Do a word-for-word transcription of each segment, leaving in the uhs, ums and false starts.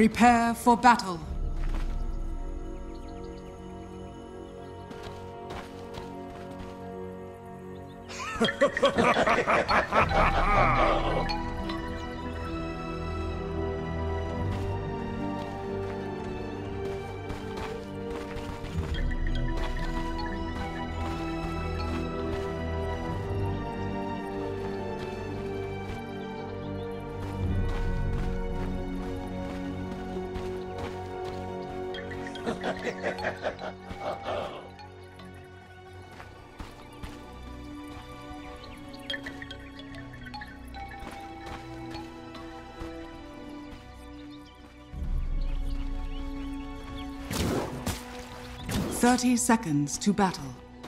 Prepare for battle. Thirty seconds to battle.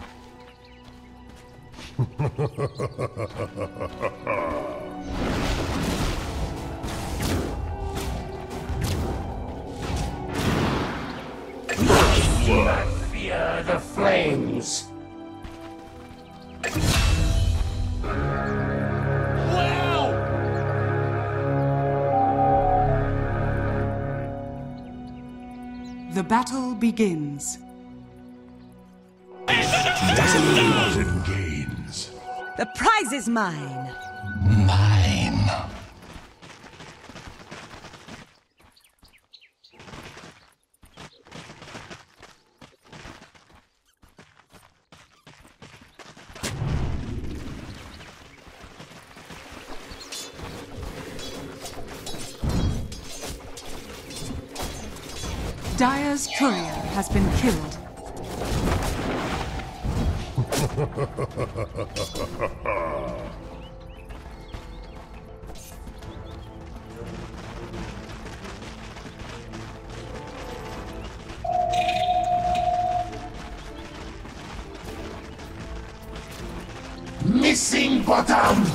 Do not fear the flames. Wow! The battle begins. Dozen gains. The prize is mine. Mine. Dire's courier has been killed. Missing bottom!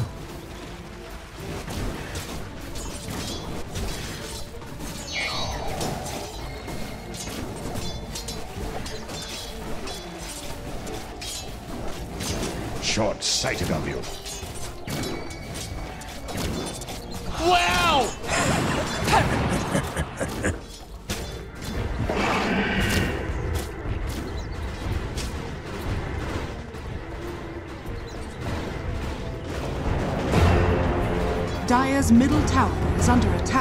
Short-sighted of you. Wow! Dire's middle tower is under attack.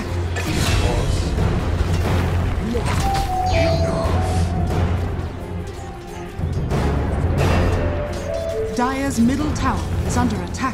Dire's middle tower is under attack.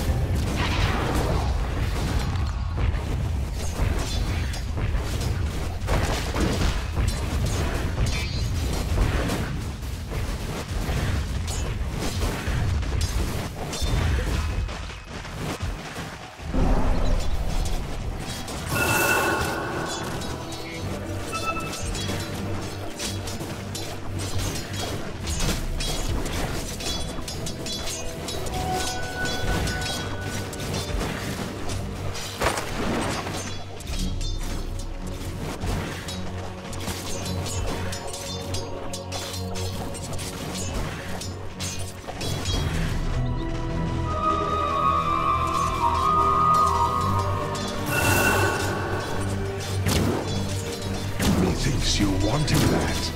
Methinks you wanted that.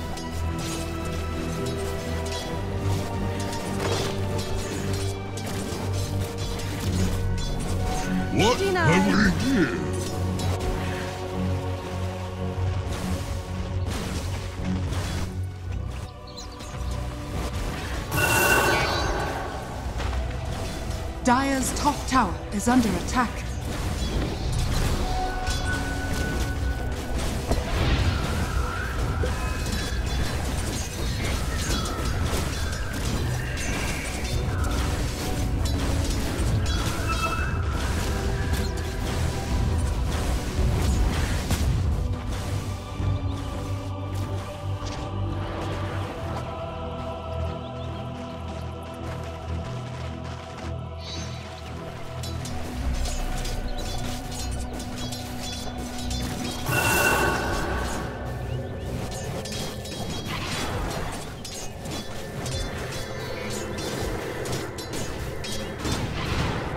What Denied. have we here? Dire's top tower is under attack.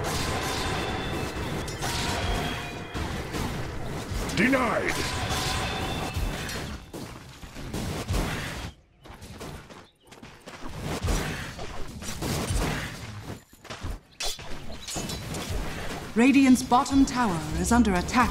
Denied! Radiant's bottom tower is under attack.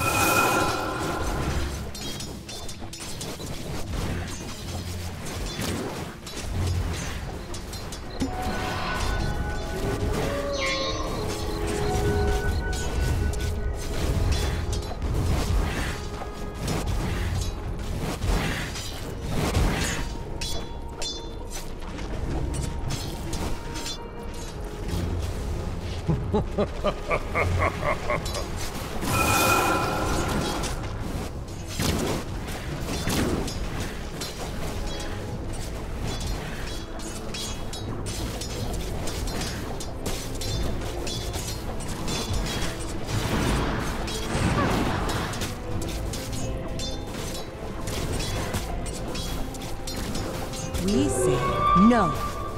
We say no.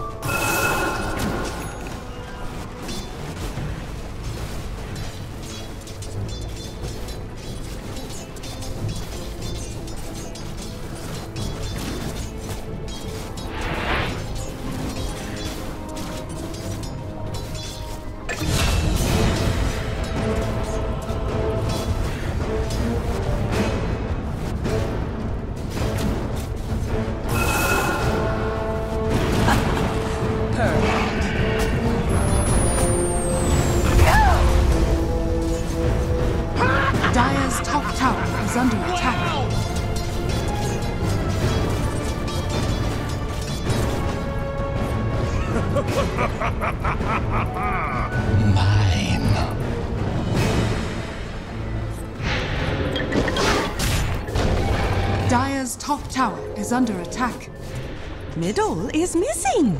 Dire's top tower is under attack. Mine. Dire's top tower is under attack. Middle is missing.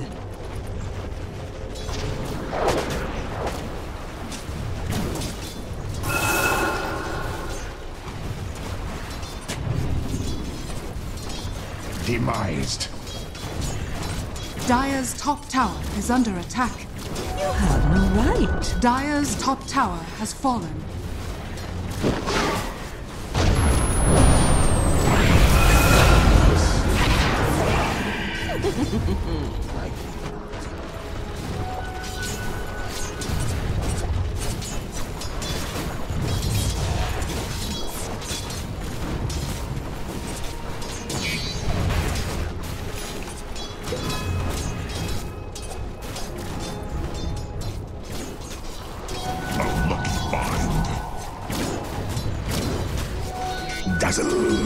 Demised. Dire's top tower is under attack. You have no right. Dire's top tower has fallen. Dazzle.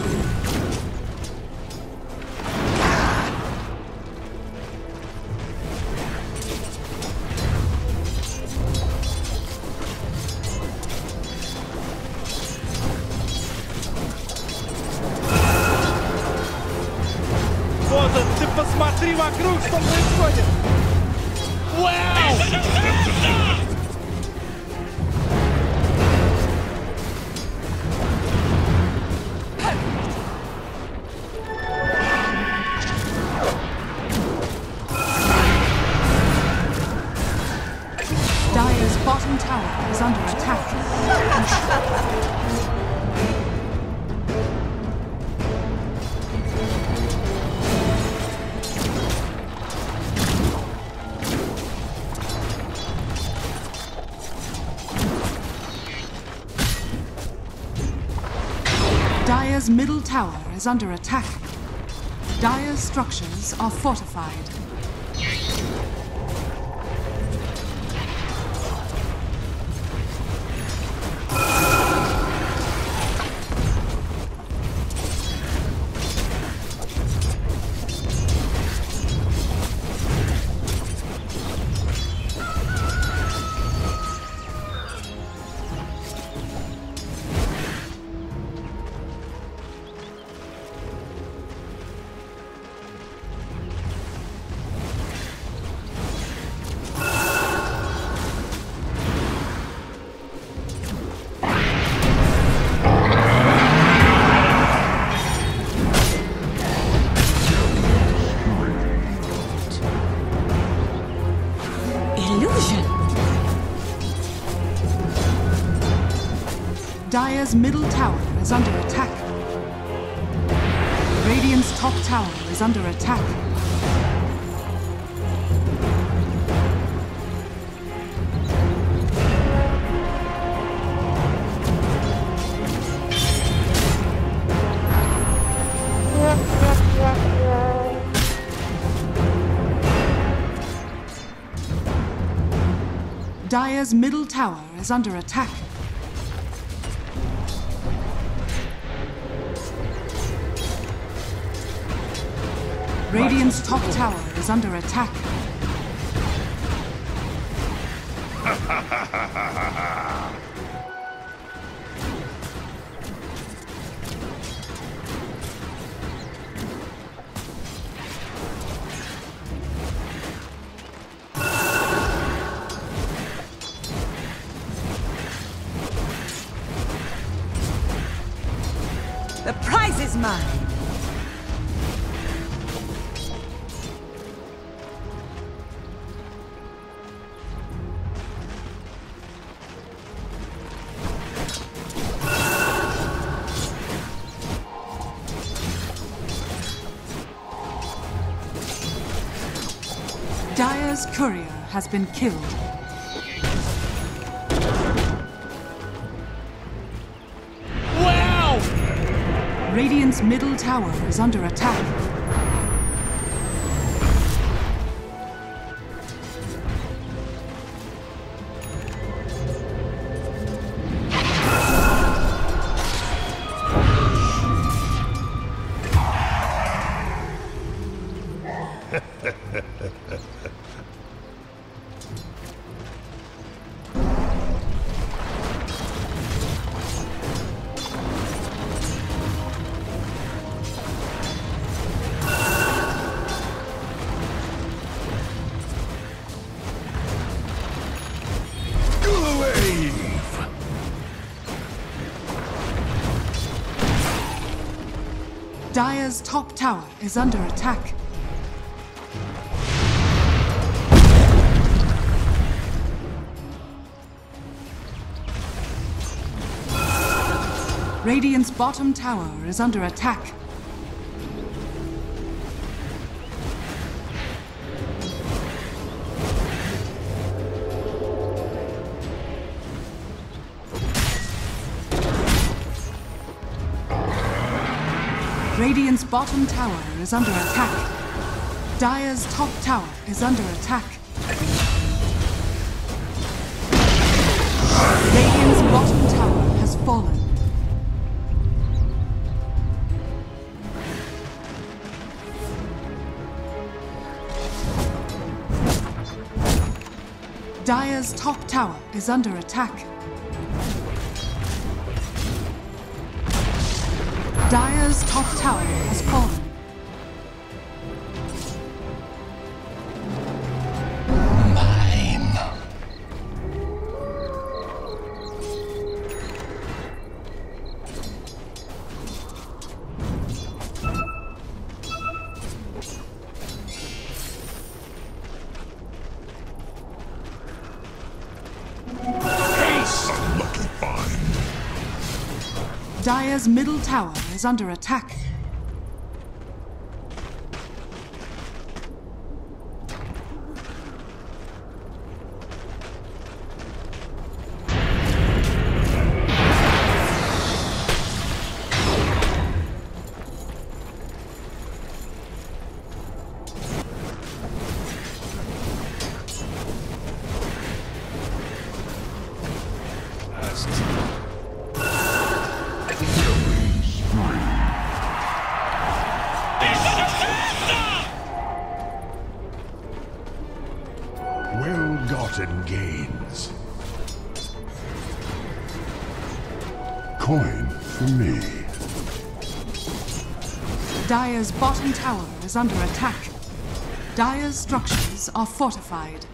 Вот, ты посмотри вокруг, что происходит! Вау! Dire's bottom tower is under attack. Dire's middle tower is under attack. Dire's structures are fortified. Dire's middle tower is under attack. Radiant's top tower is under attack. Dire's middle tower is under attack. Radiant's top tower is under attack. The prize is mine. Dire's courier has been killed. Wow! Radiant's middle tower is under attack. Dire's top tower is under attack. Radiant's bottom tower is under attack. Radiant's bottom tower is under attack. Dire's top tower is under attack. Radiant's bottom tower has fallen. Dire's top tower is under attack. Dire's top tower has fallen. Mine. Haste! Lucky find. Dire's middle tower is under attack. Well-gotten gains. Coin for me. Dire's bottom tower is under attack. Dire's structures are fortified.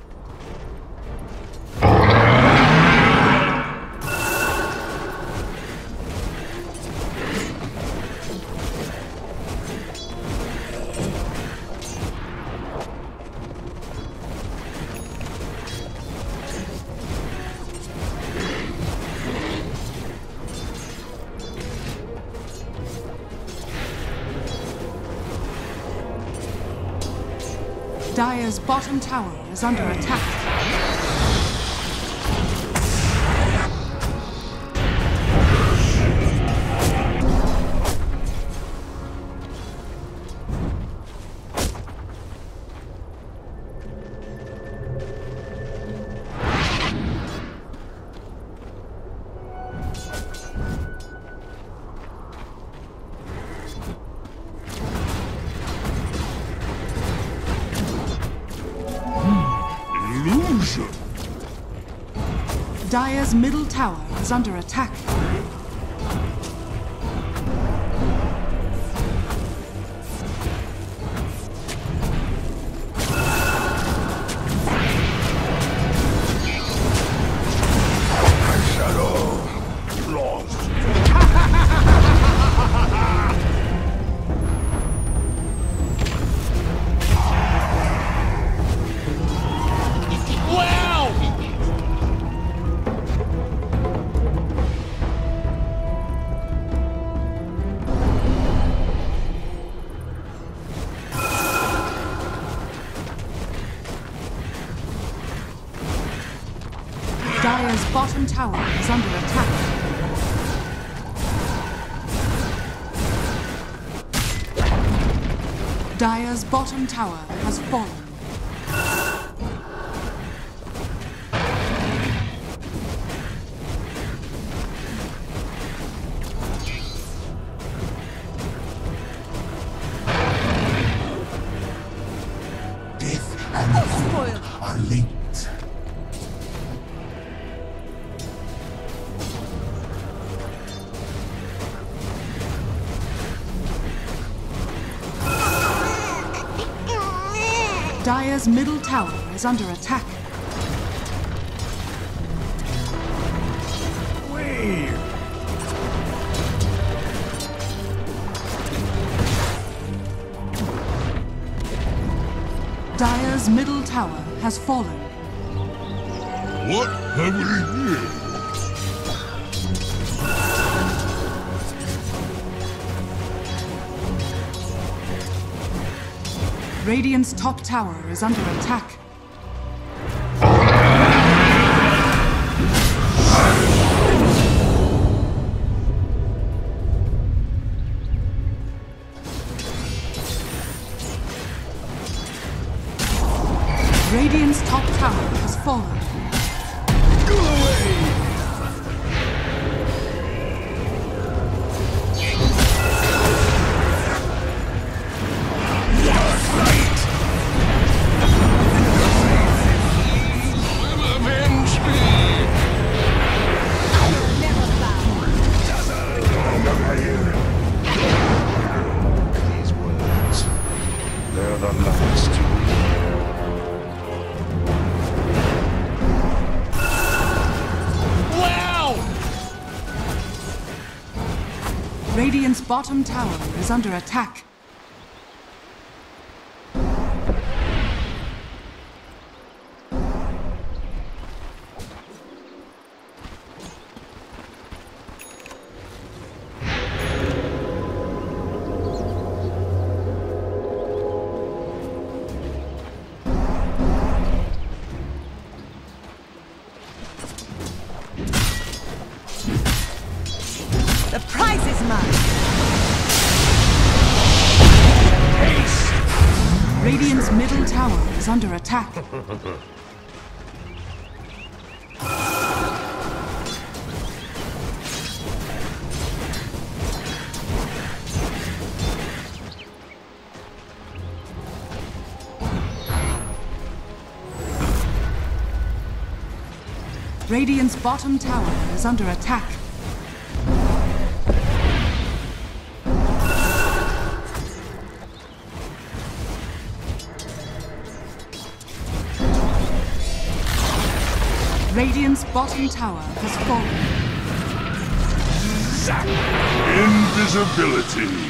Dire's bottom tower is under attack. Execution. Dire's middle tower is under attack. Dire's bottom tower is under attack. Dire's bottom tower has fallen. Death and life are linked. Dire's middle tower is under attack. Wave. Dire's middle tower has fallen. What have we here? Radiant's top tower is under attack. Radiant's top tower has fallen. Go away! Radiant's bottom tower is under attack. The prize is mine! Radiant's middle tower is under attack. Radiant's bottom tower is under attack. Radiant's bottom tower has fallen. Invisibility.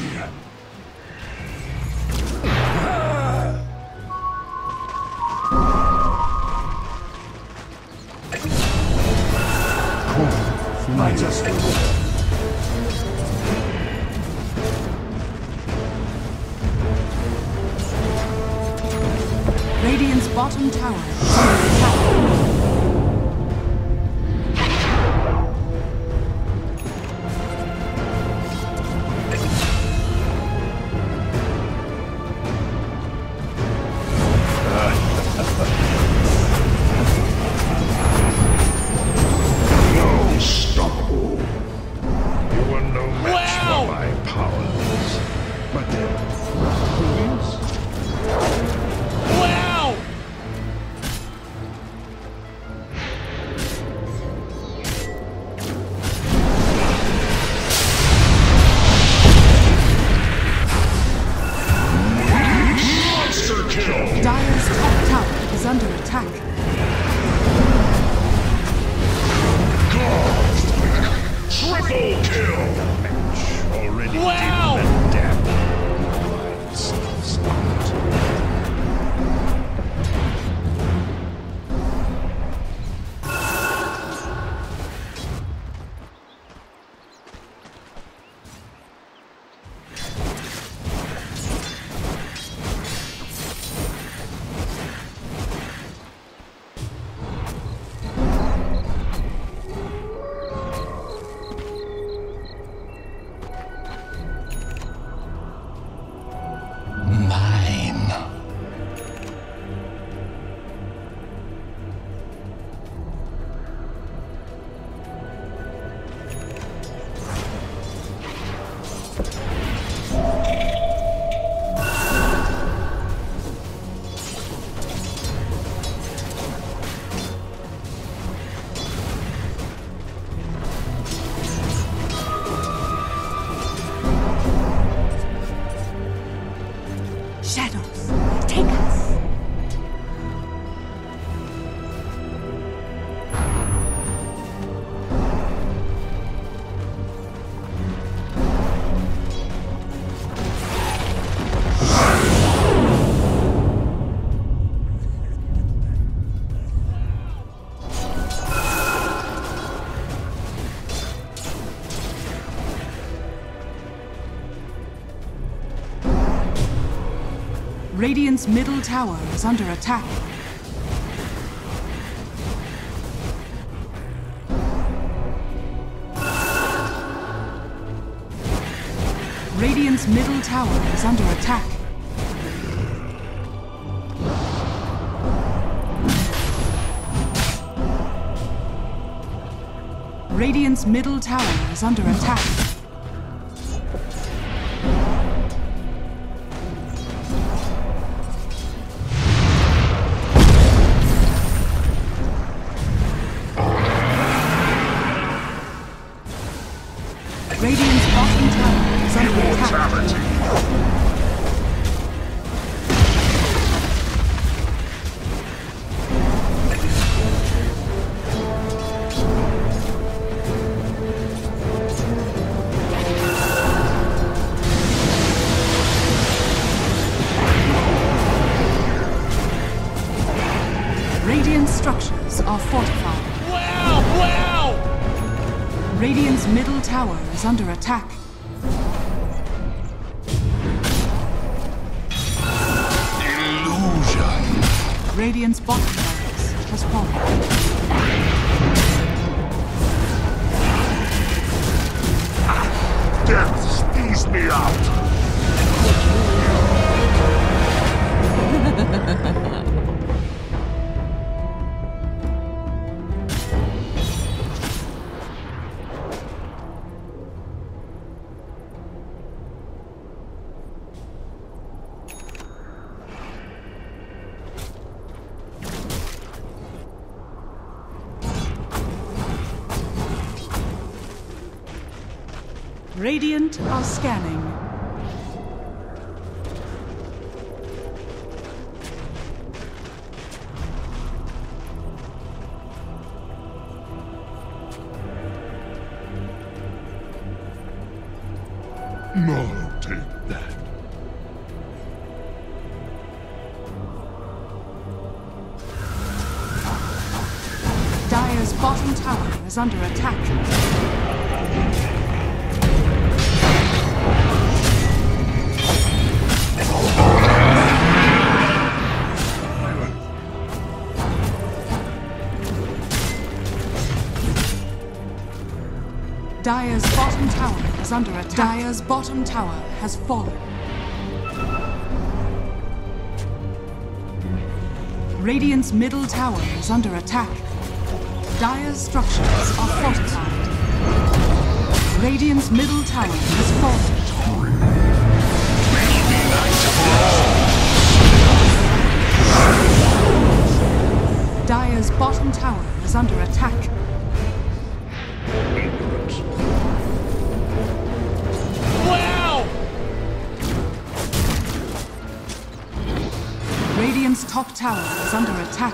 Majesty. Radiant's bottom tower is under attack. Unstoppable. You are no match for my powers. But then, who is? Wow! is under attack. Triple kill! Already Wow! dim and damp. Light stuff stopped. Shadows, take us! Radiant's middle tower is under attack. Radiant's middle tower is under attack. Radiant's middle tower is under attack. Radiant's bottom tower is under attack. Radiant structures are fortified. Wow! Wow! Radiant's middle tower is under attack. Illusion. Radiant's bottom barracks has fallen. Death squeezed me out. Radiant are scanning. No, take that. Dire's bottom tower is under attack. Dire's bottom tower is under attack. Dire's bottom tower has fallen. Radiant's middle tower is under attack. Dire's structures are fortified. Radiant's middle tower has fallen. Dire's bottom tower is under attack. Radiant's top tower is under attack.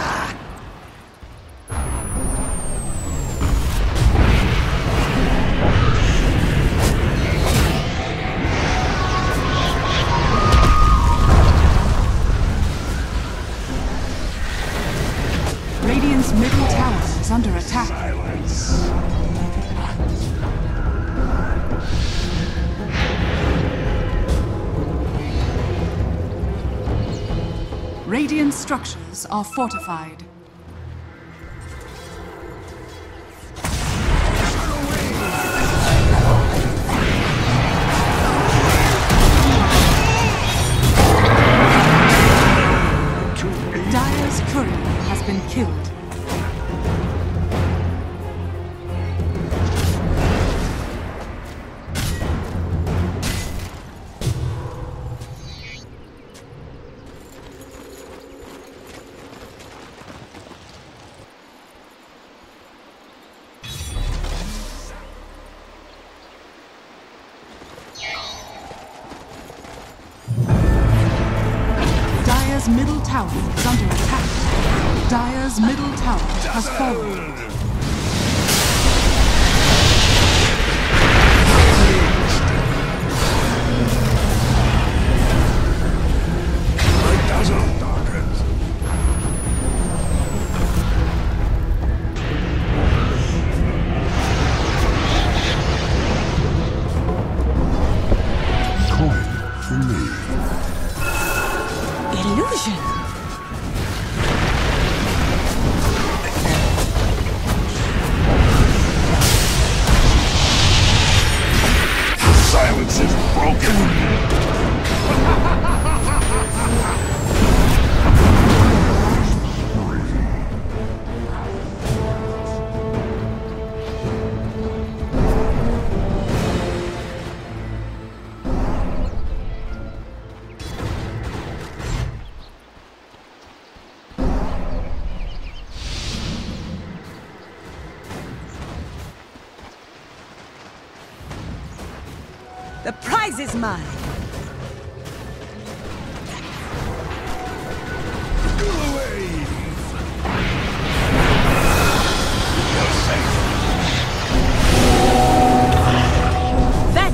Radiant's middle tower is under attack. Silence. Radiant structures are fortified. Dire's courier has been killed. Dire's middle tower is under attack. Dire's middle tower has fallen. My dazzle darkens. Coin for me. Illusion. Silence is broken. The prize is mine. That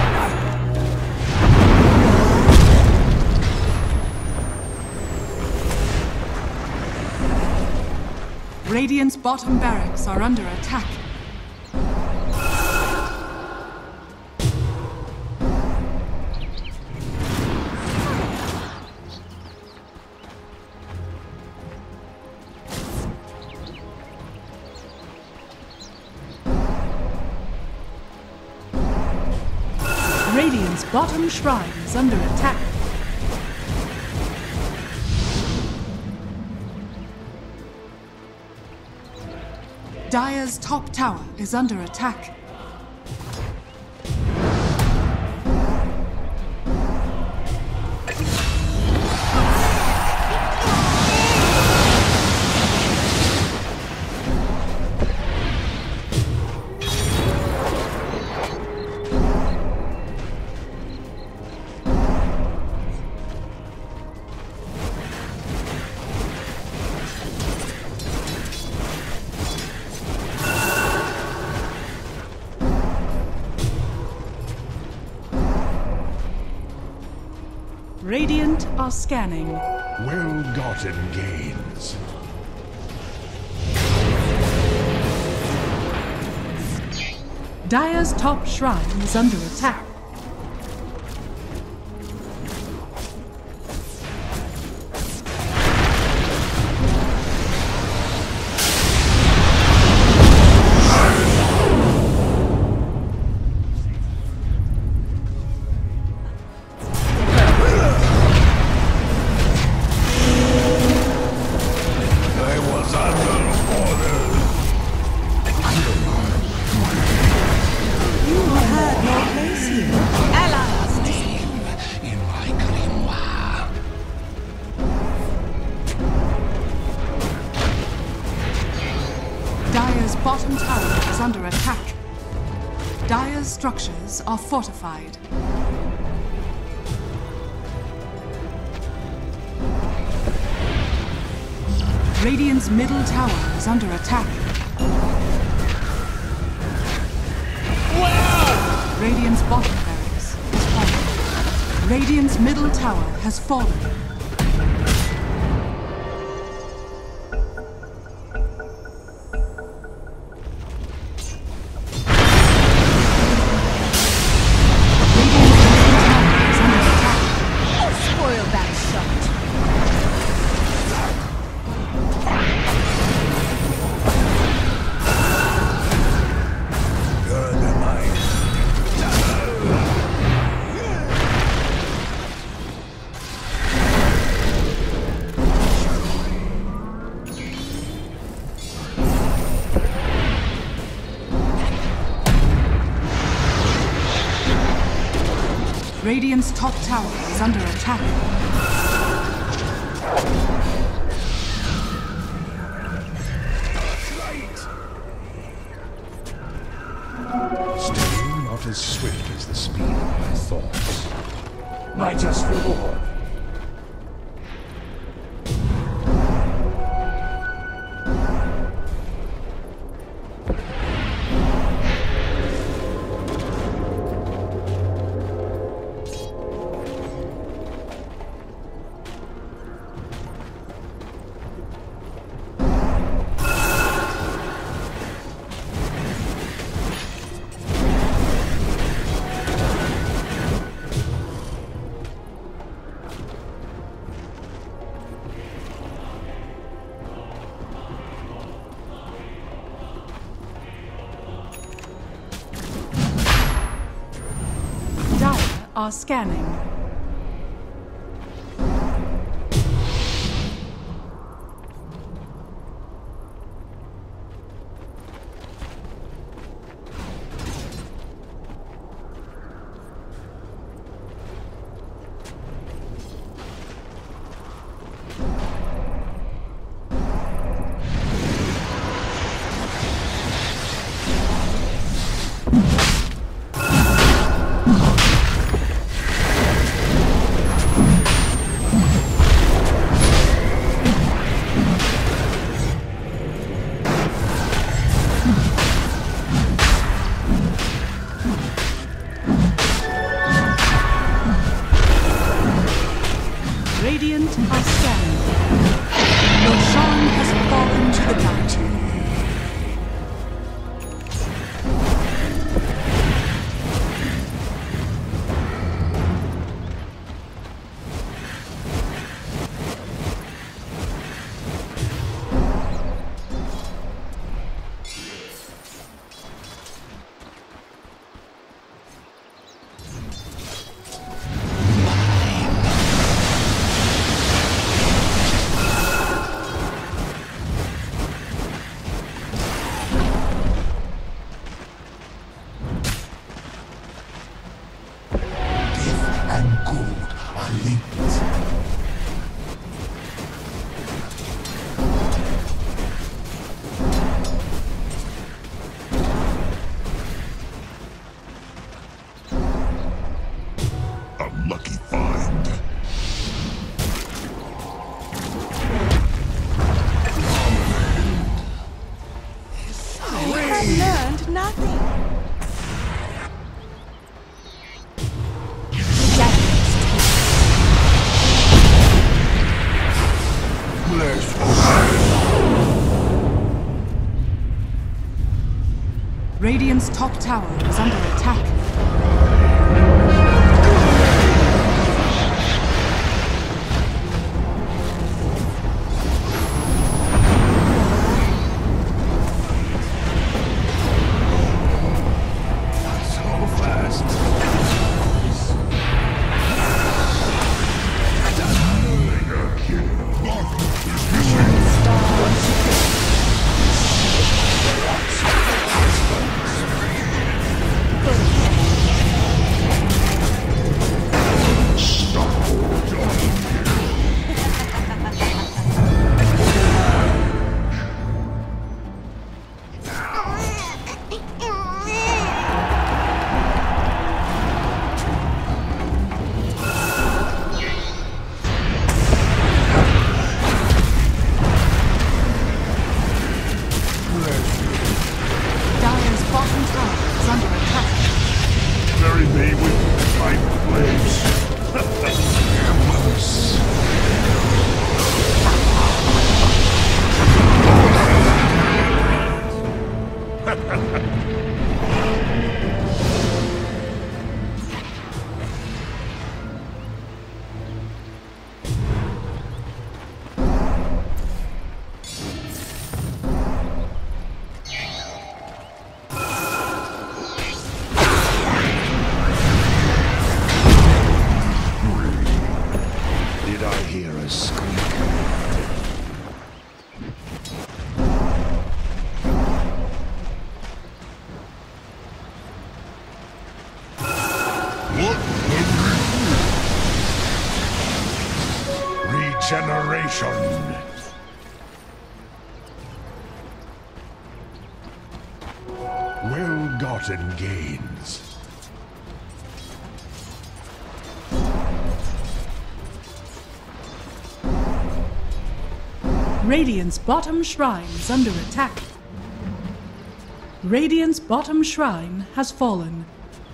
Radiant's bottom barracks are under attack. Radiant's bottom shrine is under attack. Dire's top tower is under attack. Radiant are scanning. Well-gotten gains. Dire's top shrine is under attack. Dire's bottom tower is under attack. Dire's structures are fortified. Radiant's middle tower is under attack. Wow! Radiant's bottom barracks is fallen. Radiant's middle tower has fallen. Radiant's top tower is under attack. Still not as swift as the speed of my thoughts. My just reward. Are scanning. Radiant are scanning. Roshan has fallen to the bounty. Lucky find. You have learned nothing. Radiant's top tower is under attack. Obliteration! Well-gotten gains. Radiant's bottom shrine is under attack. Radiant's bottom shrine has fallen.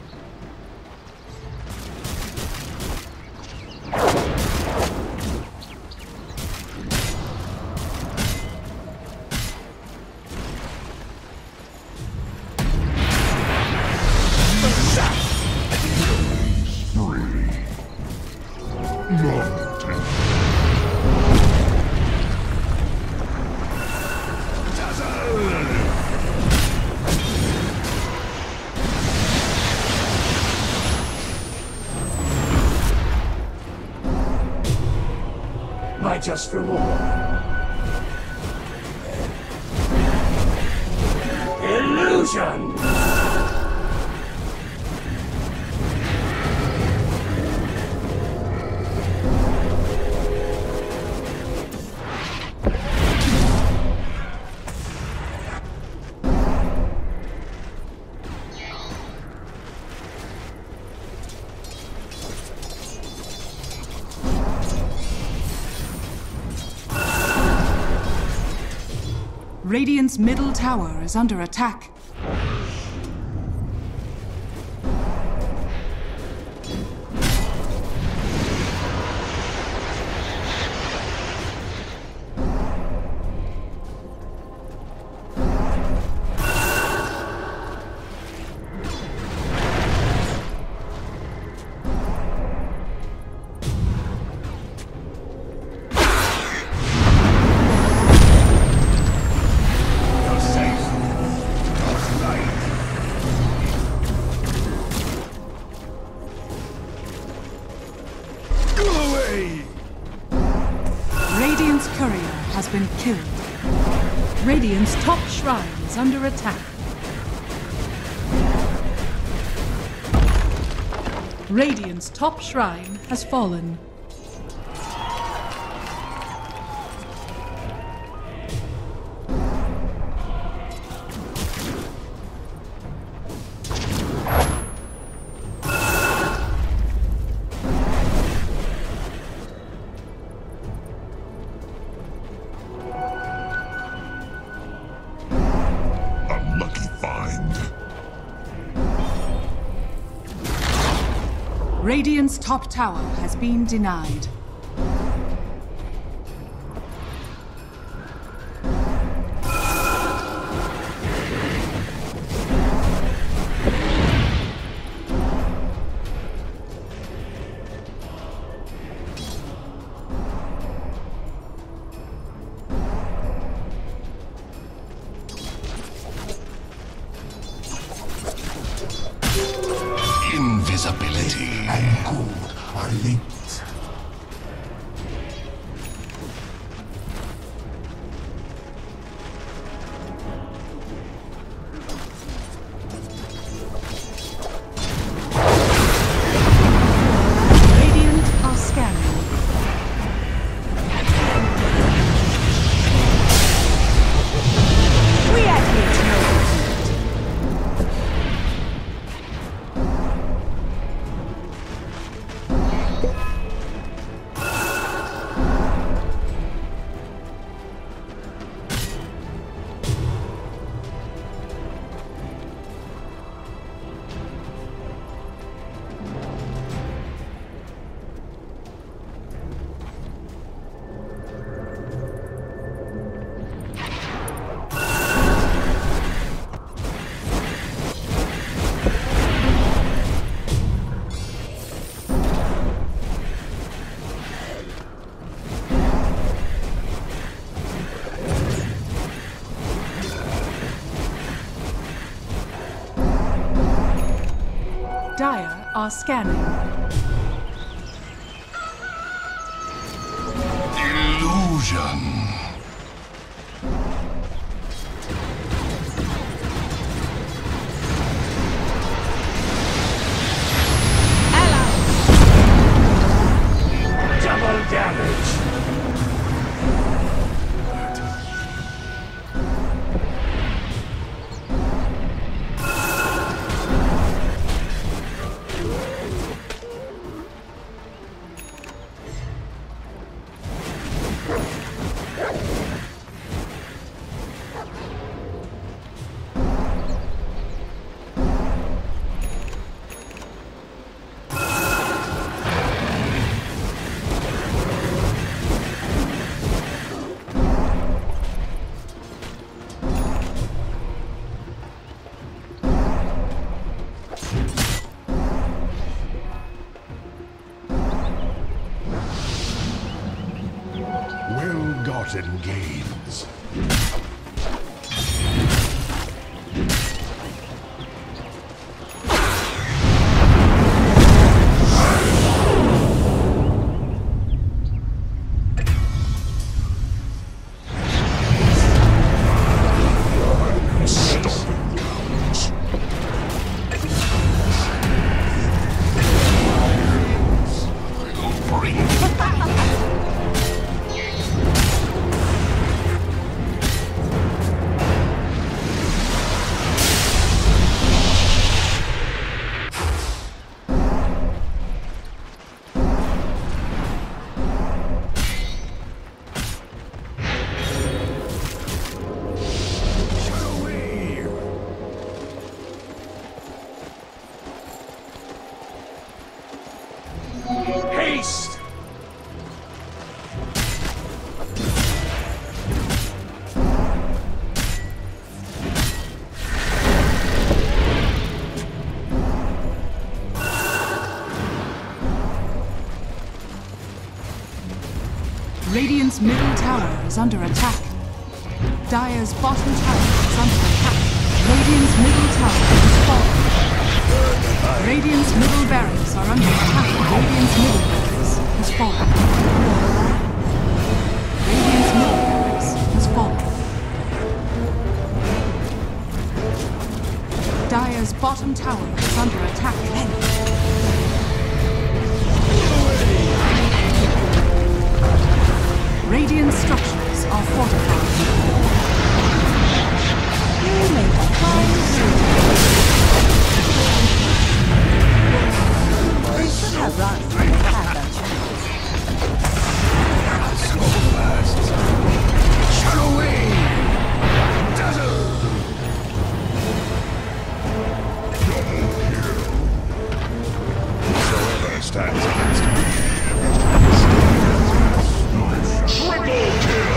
My just reward. Illusion! Radiant's middle tower is under attack. Radiant's courier has been killed. Radiant's top shrine is under attack. Radiant's top shrine has fallen. Radiant's top tower has been denied. Invisibility and good are linked. Radiant are scanning. We admit no. Dire are scanning. Illusion. Double damage. Well-gotten gains. Haste! Radiant's middle tower is under attack. Dire's bottom tower is under attack. Radiant's middle tower is falling. Radiant's middle barracks are under attack. Radiant's middle barracks has fallen. Radiant's middle barracks has fallen. Dire's bottom tower is under attack. Radiant structures are fortified. You make a fine They should have run when they had that chance. So fast. Shut away! Dazzle! Double kill. Whosoever stands against me. Triple kill!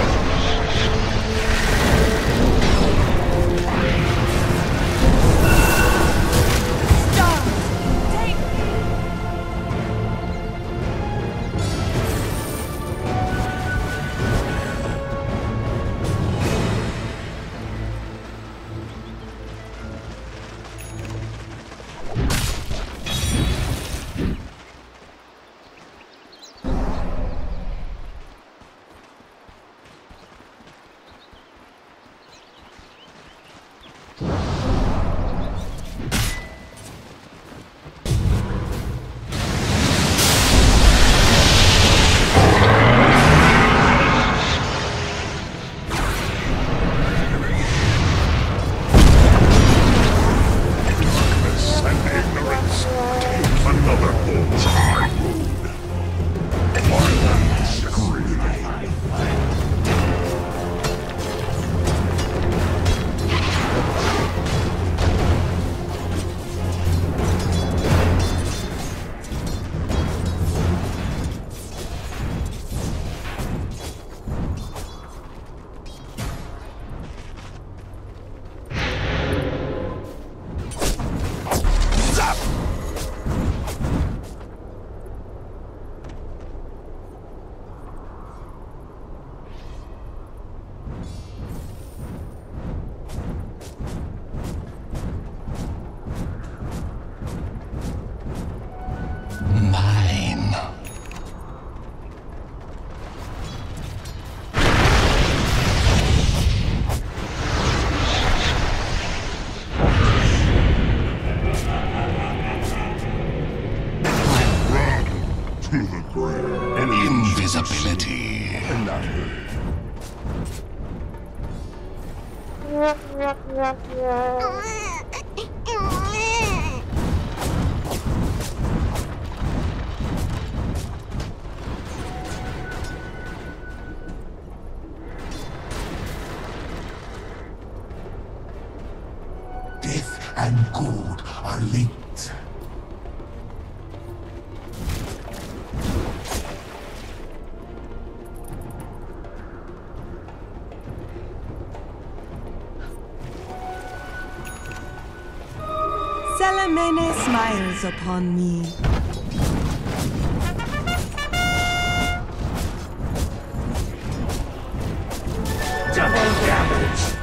Invisibility. Death and good are linked. Salamene smiles upon me. Double damage!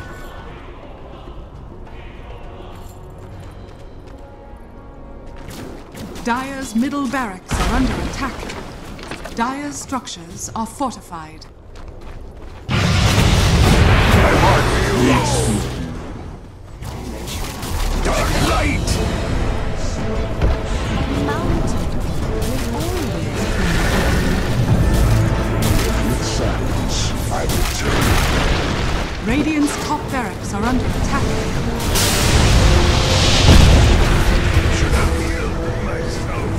Dire's middle barracks are under attack. Dire's structures are fortified. Yes. Dark light! With silence, I return. Radiant's top barracks are under attack. Should have healed myself.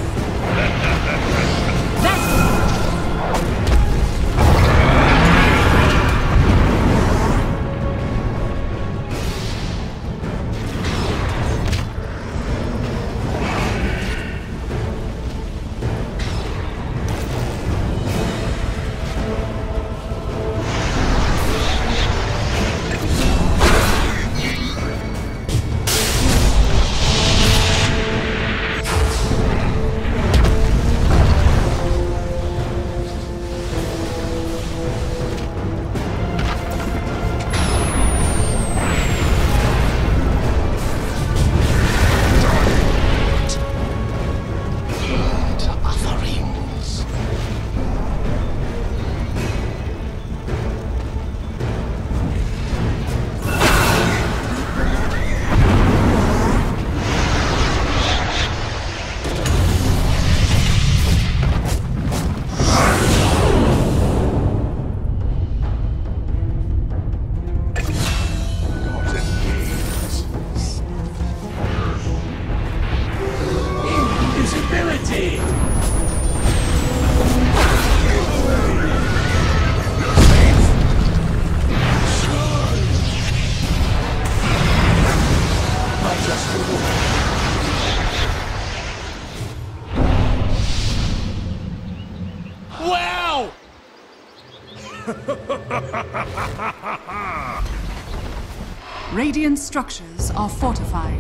Radiant structures are fortified.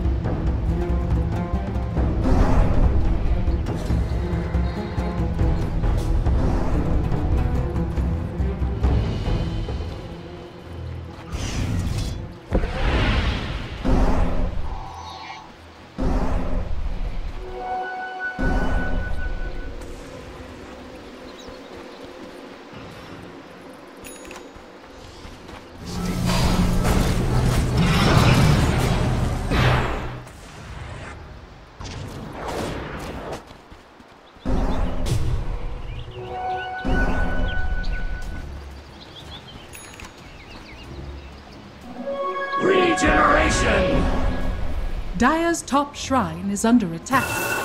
Regeneration! Dire's top shrine is under attack.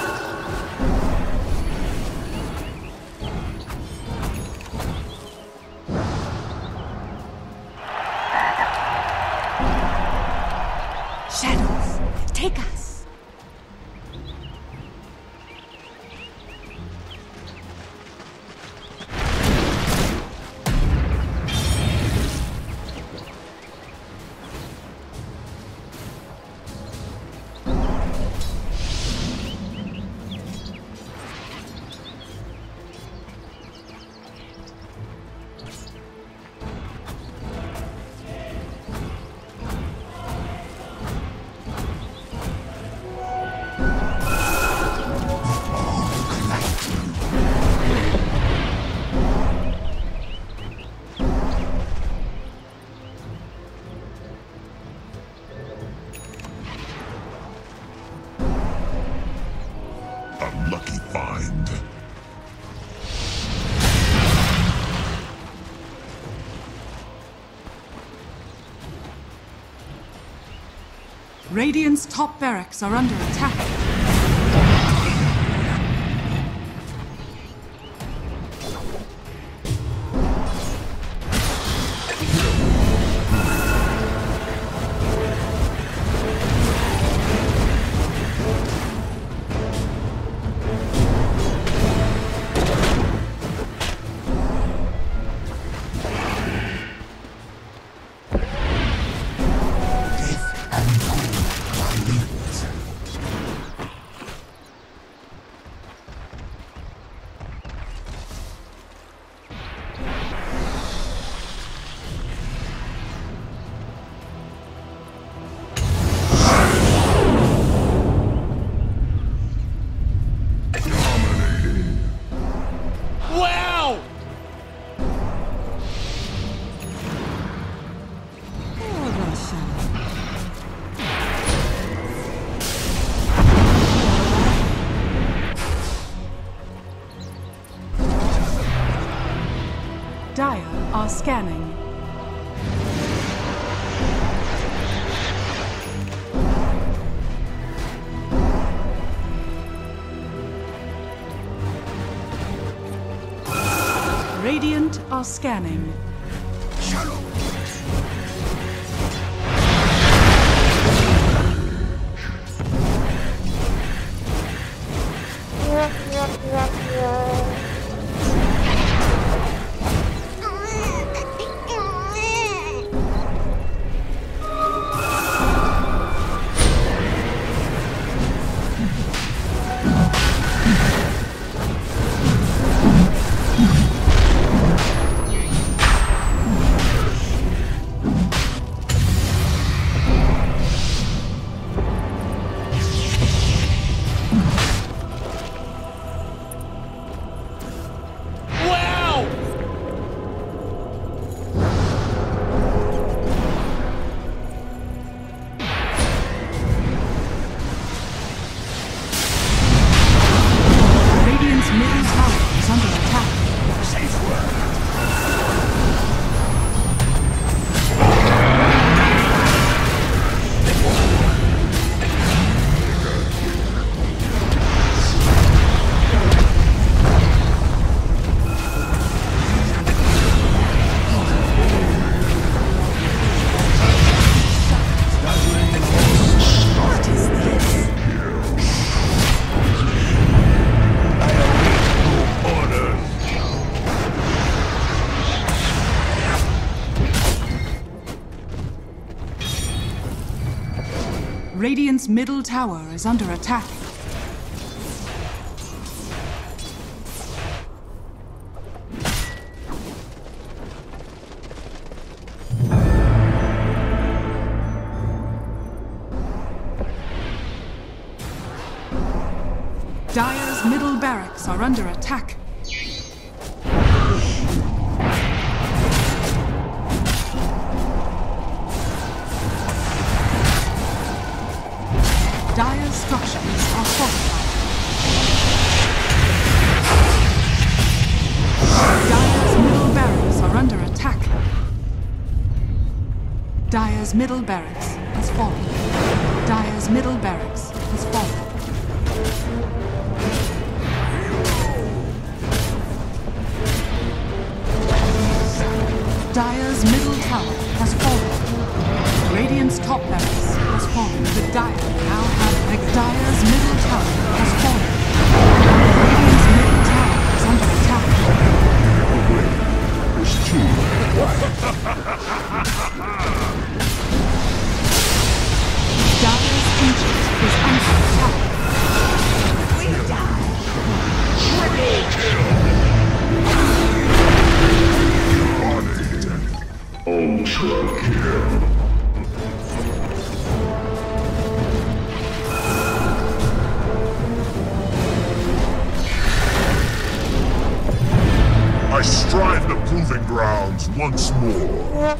Shadows, take us! Lucky find. Radiant's top barracks are under attack. Dire are scanning. Radiant are scanning. Radiant's middle tower is under attack. Dire's middle barracks are under attack. Dire's structures are fortified. Dire's middle barracks are under attack. Dire's middle barracks has fallen. Dire's middle barracks has fallen. Dire's middle tower has fallen. Radiant's top barracks has fallen. The Dire now have the Dire's middle tower has fallen. Radiant's middle tower is under attack. There's two. Dire's ancient is under attack. We die. Ultra kill. I stride the proving grounds once more.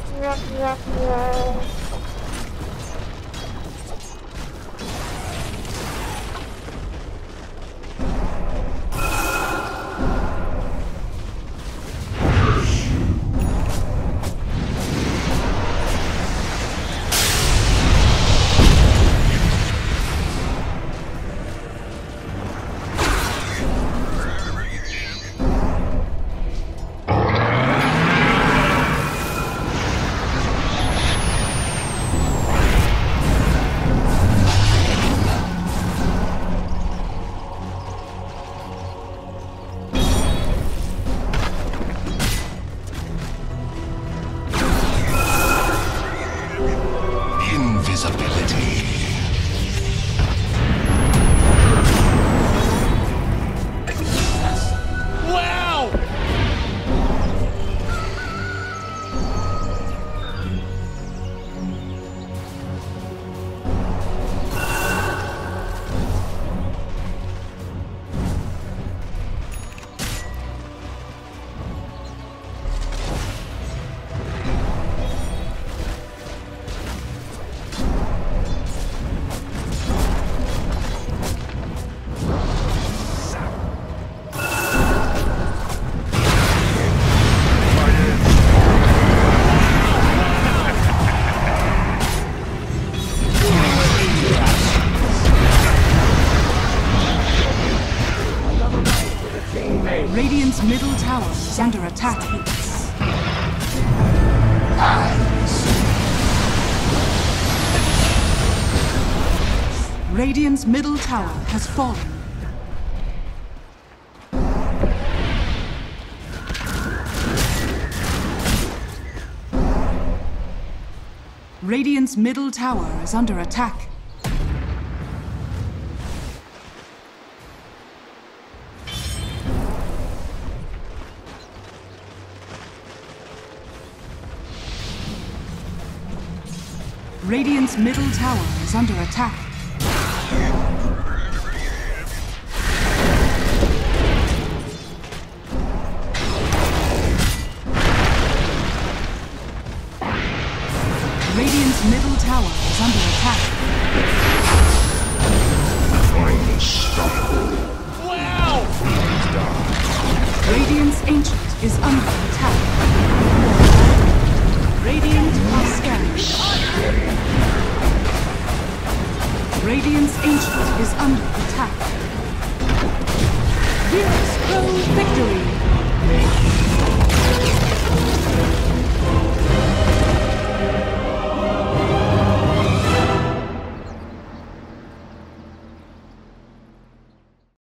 Radiant's middle tower has fallen. Radiant's middle tower is under attack. Radiant's middle tower is under attack. Radiant's middle tower is under attack. Unstoppable. Wow! Radiant's ancient is under attack. Radiant are scattered. Radiant's ancient is under attack. Heroes Pro victory!